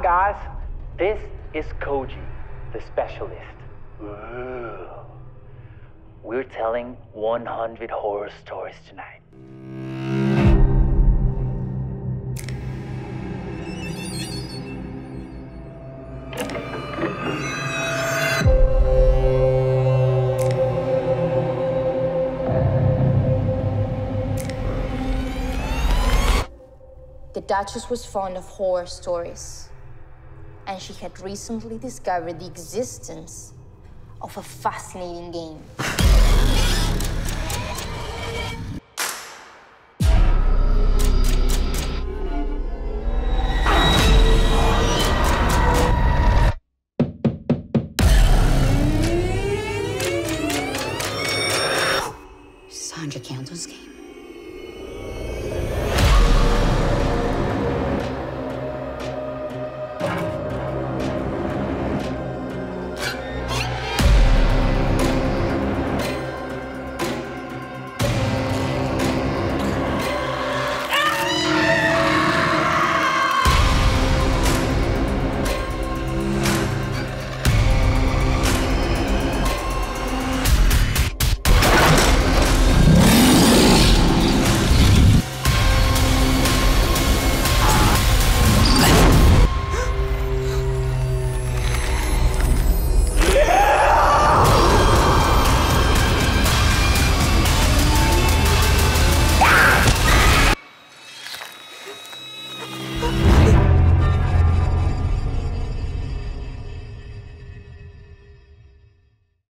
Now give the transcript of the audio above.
guys. This is Koji, the specialist. Ooh. We're telling 100 horror stories tonight. The Duchess was fond of horror stories, and she had recently discovered the existence of a fascinating game. Is this a 100 candles game?